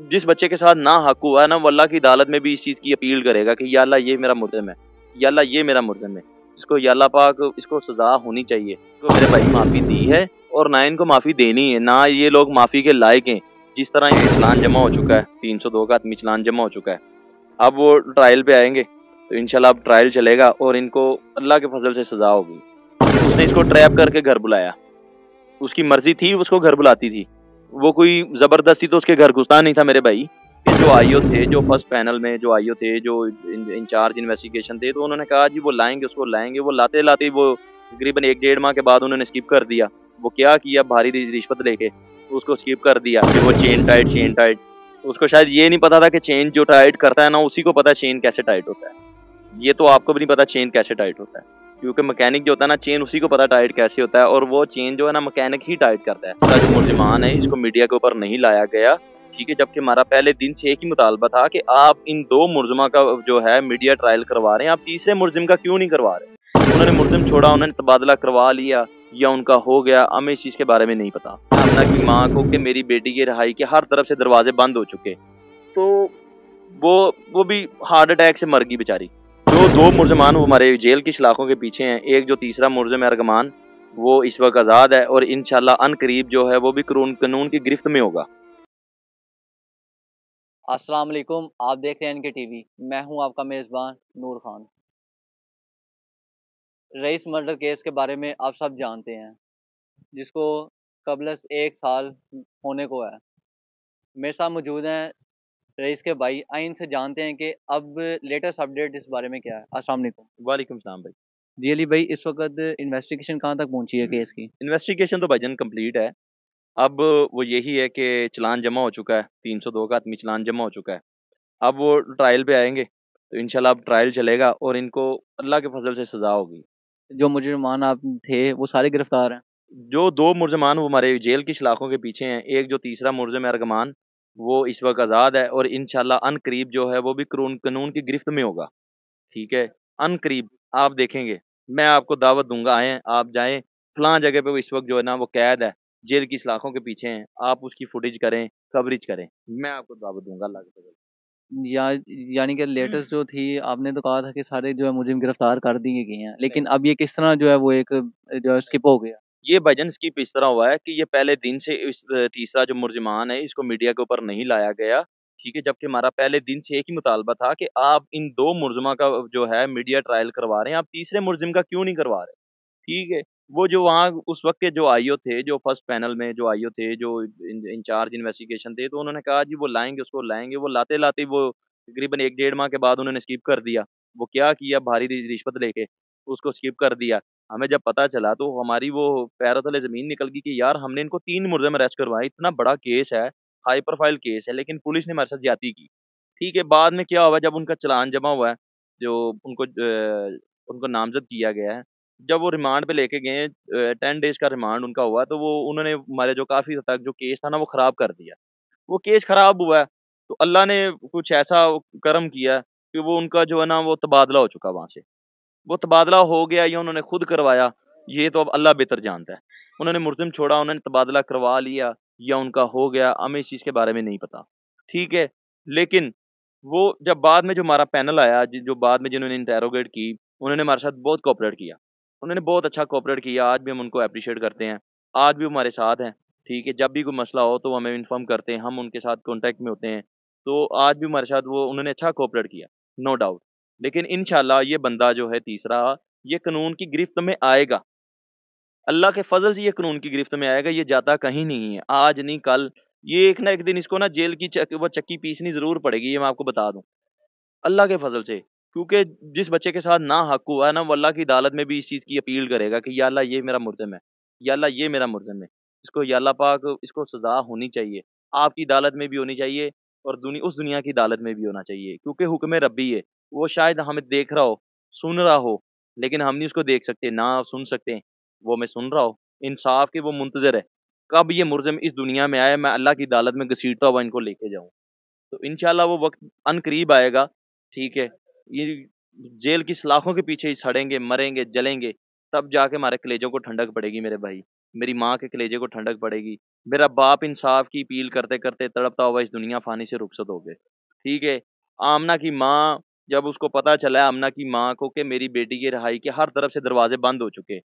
जिस बच्चे के साथ ना हक हुआ है ना, वो अल्लाह की अदालत में भी इस चीज़ की अपील करेगा कि या अल्लाह ये मेरा मुल्ज़िम है, या अल्लाह ये मेरा मुल्ज़िम है, इसको या अल्लाह पाक इसको सज़ा होनी चाहिए। तो मेरे भाई माफ़ी दी है और ना इनको माफ़ी देनी है, ना ये लोग माफ़ी के लायक हैं। जिस तरह ये चालान जमा हो चुका है, 302 का आदमी चालान जमा हो चुका है, अब वो ट्रायल पे आएंगे तो इंशाल्लाह अब ट्रायल चलेगा और इनको अल्लाह के फजल से सज़ा होगी। उसने इसको ट्रैप करके घर बुलाया, उसकी मर्जी थी, उसको घर बुलाती थी, वो कोई जबरदस्ती तो उसके घर घुसता नहीं था मेरे भाई। ये जो आईओ थे, जो फर्स्ट पैनल में जो आईओ थे, जो इंचार्ज इन्वेस्टिगेशन थे, तो उन्होंने कहा जी वो लाएंगे, उसको लाएंगे। वो लाते लाते वो तकरीबन 1-1.5 माह के बाद उन्होंने स्किप कर दिया। वो क्या किया, भारी रिश्वत लेके उसको स्किप कर दिया। फिर वो चेन टाइट, उसको शायद ये नहीं पता था कि चेन जो टाइट करता है ना, उसी को पता है चेन कैसे टाइट होता है। ये तो आपको भी नहीं पता चेन कैसे टाइट होता है, क्योंकि मैकेनिक जो होता है ना, चेन उसी को पता टाइट कैसे होता है, और वो चेन जो है ना मैकेनिक ही टाइट करता है। इसका जो मुल्जिमान है इसको मीडिया के ऊपर नहीं लाया गया, ठीक है, जबकि हमारा पहले दिन से एक ही मुतालबा था कि आप इन 2 मुल्जिमा का जो है मीडिया ट्रायल करवा रहे हैं, आप तीसरे मुल्जिम का क्यों नहीं करवा रहे। उन्होंने मुल्जिम छोड़ा, उन्होंने तबादला करवा लिया या उनका हो गया, हमें इस चीज़ के बारे में नहीं पता। अपना की माँ को कि मेरी बेटी की रिहाई के हर तरफ से दरवाजे बंद हो चुके, तो वो भी हार्ट अटैक से मर गई बेचारी। जो 2 मुल्ज़िमान वो हमारे जेल की सलाखों के पीछे हैं, एक जो तीसरा मुल्ज़िम है अरगमान, वो इस वक्त आज़ाद है और इंशाल्लाह अनकरीब जो है वो भी कानून की गिरफ्त में होगा। अस्सलाम वालेकुम, आप देख रहे हैं एनके टीवी। मैं हूं आपका मेज़बान नूर खान। रईस मर्डर केस के बारे में आप सब जानते हैं, जिसको कबल 1 साल होने को है। मेरे साथ मौजूद हैं रईस के भाई। आइए इनसे जानते हैं कि अब लेटेस्ट अपडेट इस बारे में क्या है। अस्सलाम वालेकुम। वालेकुम सलाम भाई। जी अली भाई, इस वक्त इन्वेस्टिगेशन कहाँ तक पहुंची है केस की? इन्वेस्टिगेशन तो भाईजान कंप्लीट है। अब वो यही है कि चालान जमा हो चुका है, 302 का आदमी चालान जमा हो चुका है। अब वो ट्रायल पे आएंगे तो इंशाल्लाह अब ट्रायल चलेगा और इनको अल्लाह के फजल से सज़ा होगी। जो मुजरिमान आप थे वो सारे गिरफ्तार हैं? जो 2 मुल्ज़िमान वो हमारे जेल की सलाखों के पीछे हैं, एक जो तीसरा मुल्ज़िम है अरगमान, वो इस वक्त आज़ाद है और इंशाल्लाह अनकरीब जो है वो भी कानून की गिरफ्त में होगा, ठीक है? अनकरीब आप देखेंगे, मैं आपको दावत दूँगा, आएँ, आप जाएँ, फलाँ जगह पे वो इस वक्त जो है ना वो कैद है, जेल की सलाखों के पीछे हैं, आप उसकी फुटेज करें, कवरेज करें, मैं आपको दावत दूँगा अल्लाह के फज़ल से। या यानी कि लेटेस्ट जो थी, आपने तो कहा था कि सारे जो है मुजरिम गिरफ्तार कर दिए गए हैं, लेकिन नहीं, अब ये किस तरह जो है वो एक जो है स्किप हो गया? ये भाईजान स्किप इस तरह हुआ है कि ये पहले दिन से इस तीसरा जो मुल्ज़िमान है इसको मीडिया के ऊपर नहीं लाया गया, ठीक है? जबकि हमारा पहले दिन से एक ही मुतालबा था कि आप इन 2 मुल्ज़िमा का जो है मीडिया ट्रायल करवा रहे हैं, आप तीसरे मुल्ज़िम का क्यों नहीं करवा रहे? ठीक है? वो जो वहाँ उस वक़्त के जो आईओ थे, जो फर्स्ट पैनल में जो आईओ थे, जो इंचार्ज इन्वेस्टिगेशन थे, तो उन्होंने कहा जी वो लाएँगे, उसको लाएँगे। वो लाते-लाते वो तकरीबन 1-1.5 माह के बाद उन्होंने स्किप कर दिया। वो क्या किया, भारी रिश्वत लेके उसको स्किप कर दिया। हमें जब पता चला तो हमारी वो पैरों तले ज़मीन निकल गई कि यार हमने इनको 3 मुल्ज़िम अरेस्ट करवाए, इतना बड़ा केस है, हाई प्रोफाइल केस है, लेकिन पुलिस ने हमारे साथ ज़्यादती की। ठीक है, बाद में क्या हुआ, जब उनका चालान जमा हुआ है, जो उनको नामज़द किया गया है, जब वो रिमांड पे लेके गए 10 डेज़ का रिमांड उनका हुआ, तो वो उन्होंने हमारे जो काफ़ी हद तक जो केस था ना, वो ख़राब कर दिया। वो केस ख़राब हुआ है, तो अल्लाह ने कुछ ऐसा करम किया कि वो उनका जो है ना, वो तबादला हो चुका वहाँ से। वो तबादला हो गया या उन्होंने खुद करवाया, ये तो अब अल्लाह बेहतर जानता है। उन्होंने मुल्ज़िम छोड़ा, उन्होंने तबादला करवा लिया या उनका हो गया, हमें इस चीज़ के बारे में नहीं पता। ठीक है? लेकिन वो जब बाद में जो हमारा पैनल आया, जो बाद में जिन्होंने इंटेरोगेट की, उन्होंने हमारे साथ बहुत कोऑपरेट किया। उन्होंने बहुत अच्छा कोऑपरेट किया, आज भी हम उनको एप्रिशिएट करते हैं। आज भी वो हमारे साथ हैं, ठीक है? जब भी कोई मसला हो तो वो हमें इन्फॉर्म करते हैं, हम उनके साथ कॉन्टैक्ट में होते हैं। तो आज भी हमारे साथ वो उन्होंने अच्छा कोऑपरेट किया, नो डाउट। लेकिन इंशाल्लाह ये बंदा जो है तीसरा, ये कानून की गिरफ्त में आएगा। अल्लाह के फ़ज़ल से ये कानून की गिरफ्त में आएगा, ये जाता कहीं नहीं है। आज नहीं कल, ये एक ना एक दिन इसको ना जेल की वो चक्की पीसनी ज़रूर पड़ेगी, ये मैं आपको बता दूँ। अल्लाह के फ़ज़ल से। क्योंकि जिस बच्चे के साथ ना हक हुआ है ना, वो अल्लाह की अदालत में भी इस चीज़ की अपील करेगा कि या अल्लाह ये मेरा मुल्ज़िम है, या अल्लाह ये मेरा मुल्ज़िम है। इसको या अल्लाह पाक इसको सज़ा होनी चाहिए। आपकी अदालत में भी होनी चाहिए और उस दुनिया की अदालत में भी होना चाहिए। क्योंकि हुक्म रब्बी है। वो शायद हमें देख रहा हो, सुन रहा हो, लेकिन हम नहीं उसको देख सकते, ना सुन सकते। वो हमें सुन रहा हो। इंसाफ़ के वो मुंतज़िर है। कब ये मुल्ज़िम इस दुनिया में आए, मैं अल्लाह की अदालत में घसीटता हुआ इनको लेके जाऊँ। तो इंशाल्लाह वो वक़्त अनकरीब आएगा, ठीक है? ये जेल की सलाखों के पीछे ही सड़ेंगे, मरेंगे, जलेंगे, तब जाके हमारे कलेजों को ठंडक पड़ेगी मेरे भाई। मेरी माँ के कलेजे को ठंडक पड़ेगी। मेरा बाप इंसाफ की अपील करते-करते तड़पता हुआ इस दुनिया फ़ानी से रुखसत हो गए, ठीक है? आमना की माँ, जब उसको पता चला आमना की माँ को कि मेरी बेटी की रिहाई के हर तरफ से दरवाज़े बंद हो चुके,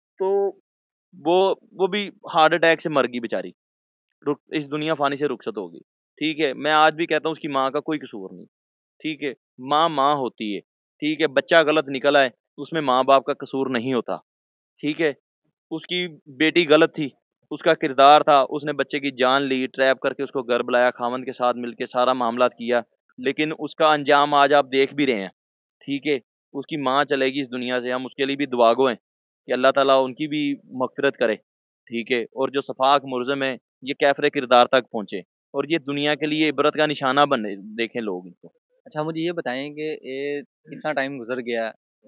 तो वो वो भी हार्ट अटैक से मर गई बेचारी। रुक इस दुनिया फ़ानी से रुखसत हो गई, ठीक है? मैं आज भी कहता हूँ उसकी माँ का कोई कसूर नहीं, ठीक है? माँ, माँ होती है, ठीक है? बच्चा गलत निकल आए, उसमें माँ-बाप का कसूर नहीं होता, ठीक है? उसकी बेटी गलत थी, उसका किरदार था, उसने बच्चे की जान ली, ट्रैप करके उसको घर बुलाया, खामंद के साथ मिलके सारा मामला किया, लेकिन उसका अंजाम आज आप देख भी रहे हैं, ठीक है? उसकी माँ चलेगी इस दुनिया से, हम उसके लिए भी दुआगो हैं कि अल्लाह ताला उनकी भी मग़फ़िरत करे, ठीक है? और जो सफ़ाक मुलज़िम है, ये कैफ़रे किरदार तक पहुँचे और ये दुनिया के लिए इबरत का निशाना बने देखें लोग इनको। अच्छा मुझे ये बताएँ कि ये इतना टाइम गुज़र गया है,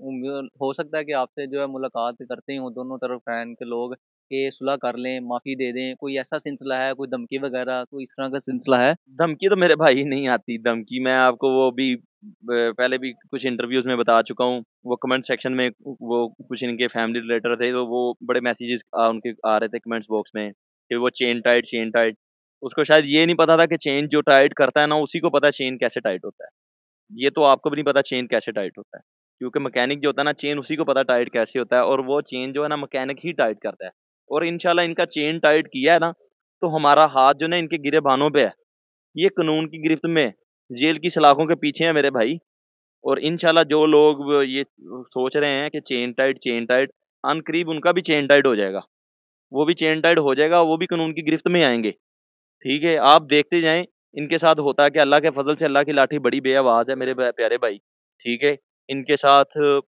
हो सकता है कि आपसे जो है मुलाकात करते ही हों दोनों तरफ फैन के लोग कि सुलह कर लें, माफ़ी दे दें, कोई ऐसा सिलसिला है, कोई धमकी वगैरह, कोई इस तरह का सिलसिला है? धमकी तो मेरे भाई नहीं आती, धमकी मैं आपको वो भी पहले भी कुछ इंटरव्यूज़ में बता चुका हूँ। वो कमेंट सेक्शन में वो कुछ इनके फैमिली रिलेटेड थे, तो वो बड़े मैसेजेस उनके आ रहे थे कमेंट्स बॉक्स में कि वो चेन टाइट, चेन टाइट। उसको शायद ये नहीं पता था कि चेन जो टाइट करता है ना, उसी को पता है चेन कैसे टाइट होता है। ये तो आपको भी नहीं पता चेन कैसे टाइट होता है। क्योंकि मैकेनिक जो होता है ना, चेन उसी को पता टाइट कैसे होता है और वो चेन जो है ना मैकेनिक ही टाइट करता है। और इंशाल्लाह इनका चेन टाइट किया है ना, तो हमारा हाथ जो है ना इनके गिरे बानों पे है। ये कानून की गिरफ्त में है, जेल की सलाखों के पीछे हैं मेरे भाई। और इंशाल्लाह जो लोग ये सोच रहे हैं कि चेन टाइट, अनकरीब उनका भी चेन टाइट हो जाएगा। वो भी चेन टाइट हो जाएगा, वो भी कानून की गिरफ्त में आएँगे, ठीक है? आप देखते जाएँ, इनके साथ होता क्या, अल्लाह के फ़ज़ल से अल्लाह की लाठी बड़ी बेआवाज़ है मेरे प्यारे भाई, ठीक है? इनके साथ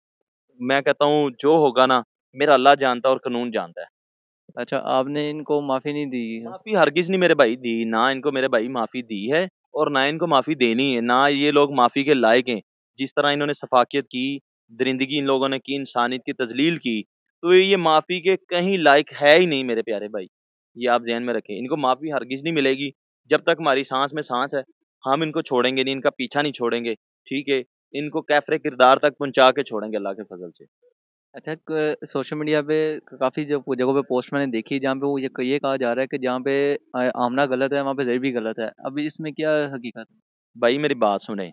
मैं कहता हूँ जो होगा ना, मेरा अल्लाह जानता है और कानून जानता है। अच्छा आपने इनको माफ़ी नहीं दी है? माफ़ी हरगिज़ नहीं मेरे भाई दी, ना इनको मेरे भाई माफ़ी दी है और ना इनको माफ़ी देनी है, ना ये लोग माफ़ी के लायक हैं। जिस तरह इन्होंने सफ़ाकियत की, दरिंदगी इन लोगों ने की, इंसानियत की तज़लील की, तो ये माफ़ी के कहीं लायक है ही नहीं मेरे प्यारे भाई। ये आप ज़हन में रखें, इनको माफ़ी हरगिज़ नहीं मिलेगी, जब तक हमारी साँस में साँस है, हम इनको छोड़ेंगे नहीं, इनका पीछा नहीं छोड़ेंगे, ठीक है? इनको कैफ़रे किरदार तक पहुँचा के छोड़ेंगे अल्लाह के फ़ज़ल से। अच्छा सोशल मीडिया पे काफ़ी जगहों पे पोस्ट मैंने देखी जहाँ पे वो ये कहा जा रहा है कि जहाँ पे आमना गलत है वहाँ पे ज़ैद भी गलत है। अभी इसमें क्या हकीकत है? भाई मेरी बात सुनें,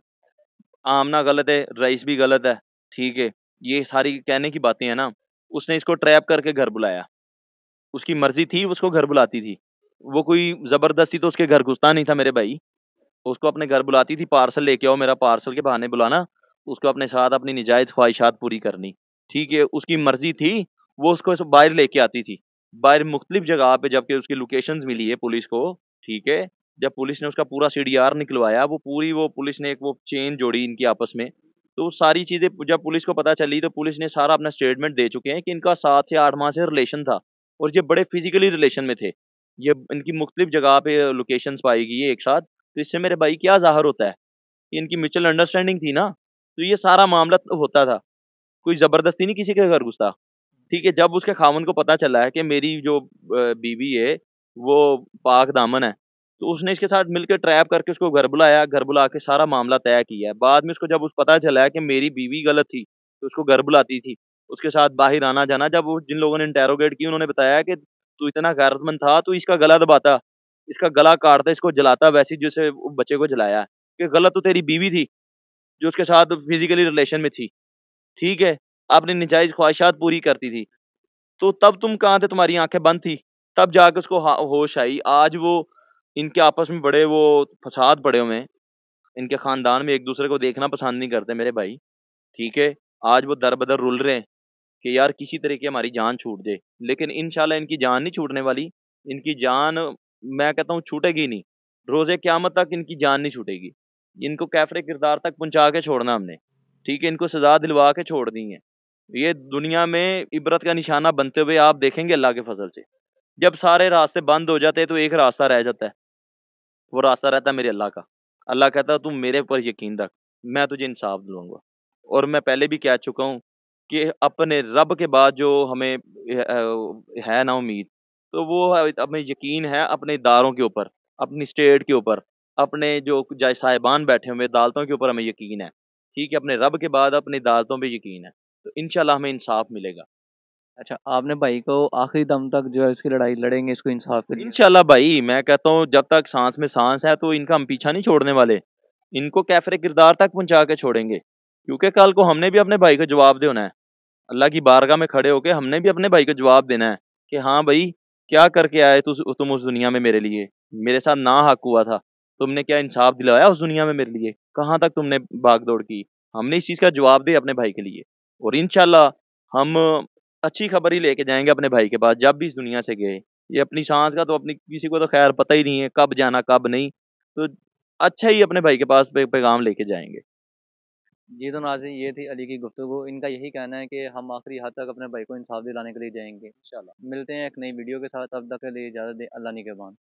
आमना गलत है, रईस भी गलत है, ठीक है? ये सारी कहने की बातें हैं ना, उसने इसको ट्रैप करके घर बुलाया, उसकी मर्ज़ी थी उसको घर बुलाती थी। वो कोई ज़बरदस्ती तो उसके घर घुसता नहीं था मेरे भाई, उसको अपने घर बुलाती थी, पार्सल लेके आओ, मेरा पार्सल के बहाने बुलाना, उसको अपने साथ अपनी नाजायज़ ख़्वाहिशात पूरी करनी, ठीक है? उसकी मर्ज़ी थी, वो उसको बाहर लेके आती थी, बाहर मुख्तलिफ़ जगह पे जबकि उसकी लोकेशंस मिली है पुलिस को, ठीक है? जब पुलिस ने उसका पूरा सीडीआर निकलवाया, वो पुलिस ने एक वो चेन जोड़ी इनकी आपस में, तो सारी चीज़ें जब पुलिस को पता चली, तो पुलिस ने सारा अपना स्टेटमेंट दे चुके हैं कि इनका 7 से 8 माह से रिलेशन था और ये बड़े फ़िज़िकली रिलेशन में थे। ये इनकी मुख्तलिफ़ जगह पे लोकेशंस पाई गई है एक साथ, तो इससे मेरे भाई क्या ज़ाहिर होता है कि इनकी म्यूचुअल अंडरस्टैंडिंग थी ना, तो ये सारा मामला होता था। कोई ज़बरदस्ती नहीं किसी के घर घुसता, ठीक है? जब उसके ख़ावंद को पता चला है कि मेरी जो बीवी है, वो पाक-दामन है, तो उसने इसके साथ मिलके ट्रैप करके उसको घर बुलाया, घर बुला के सारा मामला तय किया है। बाद में उसको जब पता चला है कि मेरी बीवी गलत थी, तो उसको घर बुलाती थी, उसके साथ बाहर आना-जाना, जब वो जिन लोगों ने इंटेरोगेट की, उन्होंने बताया कि तू इतना गैरतमंद था, तू इसका गला दबाता, इसका गला काटता, इसको जलाता वैसे ही जैसे वो बच्चे को जलाया है, कि गलत तो तेरी बीवी थी, जो उसके साथ फिज़िकली रिलेशन में थी, ठीक है? अपनी नाजायज़ ख़्वाहिशात पूरी करती थी। तो तब तुम कहाँ थे, तुम्हारी आँखें बंद थी, तब जाके उसको होश आई। आज वो इनके आपस में बड़े वो फ़साद पड़े हुए हैं, इनके ख़ानदान में एक-दूसरे को देखना पसंद नहीं करते मेरे भाई, ठीक है? आज वो दर-बदर रुल रहे हैं कि यार किसी तरीके हमारी जान छूट जाए, लेकिन इंशाल्लाह इनकी जान नहीं छूटने वाली, इनकी जान मैं कहता हूँ छूटेगी नहीं, रोज़े क़यामत तक इनकी जान नहीं छूटेगी। इनको कैफ़रे किरदार तक पहुँचा के छोड़ना हमने, ठीक है? इनको सज़ा दिलवा के छोड़नी है। ये दुनिया में इबरत का निशाना बनते हुए आप देखेंगे अल्लाह के फ़ज़ल से। जब सारे रास्ते बंद हो जाते हैं तो एक रास्ता रह जाता है, वो रास्ता रहता है मेरे अल्लाह का। अल्लाह कहता है तू मेरे पर यकीन रख, मैं तुझे इंसाफ़ दिलवाऊँगा। और मैं पहले भी कह चुका हूँ कि अपने रब के बाद जो हमें है ना उम्मीद, तो वो हमें यकीन है अपने इदारों के ऊपर, अपनी स्टेट के ऊपर, अपने जो जज साहिबान बैठे हुए अदालतों के ऊपर हमें यकीन है। ठीक है? अपने रब के बाद अपनी अदालतों पे यकीन है। तो इंशाल्लाह हमें इंसाफ़ मिलेगा। अच्छा, आपने भाई को आखिरी दम तक जो है उसकी लड़ाई लड़ेंगे इसको इंसाफ के लिए। इंशाल्लाह भाई, मैं कहता हूँ जब तक सांस में सांस है तो इनका हम पीछा नहीं छोड़ने वाले। इनको कैफरे किरदार तक पहुंचा के छोड़ेंगे, क्योंकि कल को हमने भी अपने भाई को जवाब देना है। अल्लाह की बारगाह में खड़े होके हमने भी अपने भाई को जवाब देना है कि हाँ भाई, क्या करके आए तुम उस दुनिया में मेरे लिए। मेरे साथ ना हक हुआ था, तुमने क्या इंसाफ दिलाया उस दुनिया में मेरे लिए? कहाँ तक तुमने भाग दौड़ की? हमने इस चीज का जवाब दे अपने भाई के लिए। और इंशाल्लाह हम अच्छी खबर ही लेके जाएंगे अपने भाई के पास जब भी इस दुनिया से गए। ये अपनी सांस का तो अपनी किसी को तो खैर पता ही नहीं है, कब जाना कब नहीं। तो अच्छा ही अपने भाई के पास पैगाम लेके जाएंगे। जी तो नाज़रीन, ये थी अली की गुफ्तगू। इनका यही कहना है कि हम आखिरी हद तक अपने भाई को इंसाफ दिलाने के लिए जाएंगे। इंशाल्लाह मिलते हैं एक नई वीडियो के साथ, तब तक के लिए इजाज़त दें। अल्लाह निगहबान।